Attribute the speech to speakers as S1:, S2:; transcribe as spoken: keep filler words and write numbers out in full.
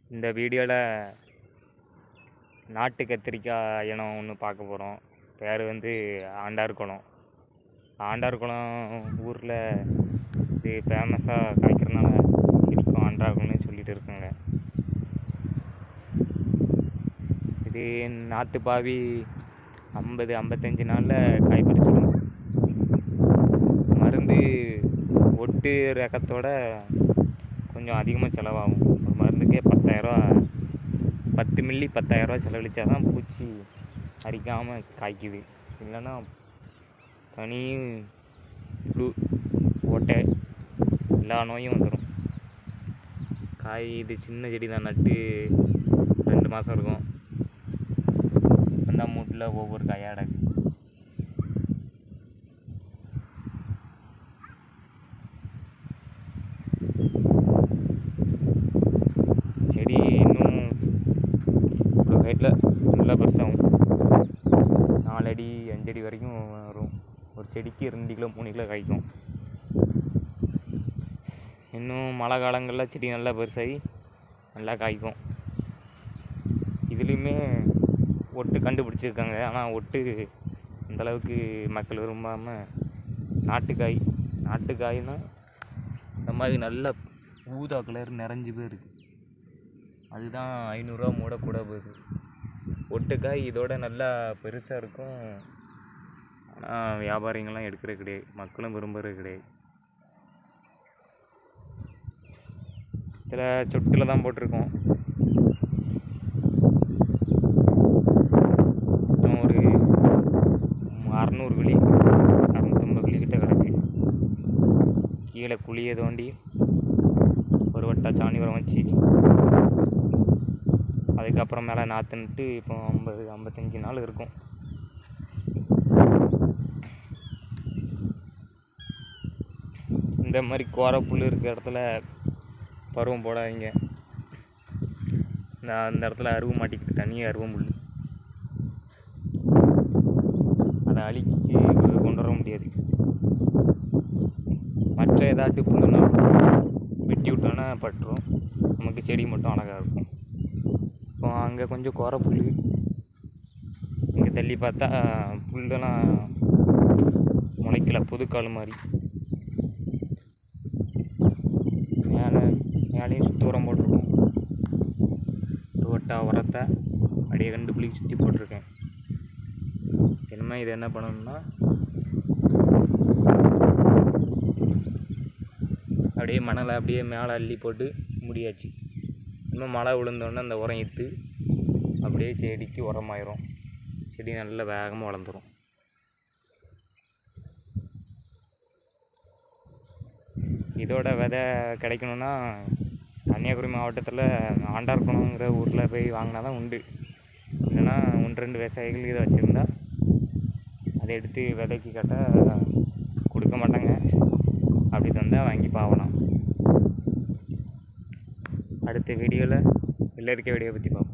S1: இந்த வீடியோவில் நாட்டு கத்திரிக்காய் இனம் ஒன்று பார்க்க போகிறோம். பேர் வந்து ஆண்டார் குளம். ஆண்டார் குளம் ஊரில் இது ஃபேமஸாக காய்க்கிறதுனால செடிக்கும் ஆண்டார் குளம்னு சொல்லிட்டு இருக்காங்க. இது நாற்று பாவி ஐம்பது ஐம்பத்தஞ்சு நாளில் காய் பறிச்சிடும். மருந்து ஒட்டு ரகத்தோட கொஞ்சம் அதிகமாக செலவாகும். ஒரு மருந்துக்கே பத்தாயிரரூவா பத்து மில்லி பத்தாயிரரூவா செலவழிச்சா தான் பூச்சி அரிக்காமல் காய்க்குது. இல்லைன்னா பனி புழு ஓட்டை எல்லா நோயும் வந்துடும். காய் இது சின்ன செடி தான், நட்டு ரெண்டு மாதம் இருக்கும். அந்த மூட்டில் ஒவ்வொரு காயாக கிடக்கு. செடி இன்னும் ஒரு ஹைட்டில் நல்லா பெருசாகும். நாலடி அஞ்சடி வரைக்கும் வரும். ஒரு செடிக்கு ரெண்டு கிலோ மூணு கிலோ காய்க்கும். இன்னும் மழை காலங்களில் செடி நல்லா பெருசாகி நல்லா காய்க்கும். இதுலேயுமே ஒட்டு கண்டுபிடிச்சிருக்காங்க. ஆனால் ஒட்டு அந்தளவுக்கு மக்கள் விரும்பாமல் நாட்டுக்காய் நாட்டுக்காய்னா இந்த மாதிரி நல்ல ஊதா கலர் நிறைஞ்சு போயிருக்கு. அதுதான் ஐநூறுரூவா மூட கூட போகுது. ஒட்டுக்காய் இதோட நல்லா பெருசாக இருக்கும். ஆனால் வியாபாரிங்கள்லாம் எடுக்கிறது கிடையாது, மக்களும் விரும்புகிறது கிடையாது. இதில் சொட்டில் தான் போட்டிருக்கோம். ஒரு அறநூறு கிளி அறநூற்றம்பது கிளி கிட்ட கிடக்கு. கீழே குழியை தோண்டி ஒரு வட்டா சாணி உரம் வச்சு அதுக்கப்புறம் மேலே நாற்று நட்டு இப்போ ஐம்பது ஐம்பத்தஞ்சு நாள் இருக்கும். இந்த மாதிரி கோரை புல் இருக்கிற இடத்துல பருவம் போடாதீங்க. நான் அந்த இடத்துல அருவு மாட்டிக்கிட்டு தனியாக அருவம் புல் அதை அழிச்சு கொண்டு வர முடியாது. மற்ற ஏதாட்டு புல்லுன்னா வெட்டி விட்டோன்னா பட்டுரும். நமக்கு செடி மட்டும் அழகாக இருக்கும். இப்போ அங்கே கொஞ்சம் கோரை புல், இங்கே தள்ளி பார்த்தா புல்லெல்லாம் முளைக்கல, புதுக்கால் மாதிரி. மேலே மேலேயும் சுற்றி உரம் போட்டிருக்கோம். ஒரு வட்டா உரத்தை அப்படியே ரெண்டு புள்ளிக்கு சுற்றி போட்டிருக்கேன். இனிமேல் இது என்ன பண்ணணும்னா அப்படியே மணலை அப்படியே மேலே அள்ளி போட்டு முடியாச்சு. இன்னும் மழை விழுந்தோடனே அந்த உரம் இத்து அப்படியே செடிக்கு உரமாயிரும். செடி நல்லா வேகமாக வளர்ந்துடும். இதோட விதை கிடைக்கணுன்னா கன்னியாகுமரி மாவட்டத்தில் ஆண்டார் குளம்ங்கிற ஊரில் போய் வாங்கினா தான் உண்டு. இல்லைன்னா ஒன்று ரெண்டு விவசாயிகள் இதை வச்சுருந்தா அதை எடுத்து விதைக்கு கேட்டால் கொடுக்க மாட்டாங்க. அப்படி தந்தால் வாங்கி பாவலாம். அடுத்த வீடியோவில் வெள்ளரிக்காய் வீடியோ பற்றி பார்ப்போம்.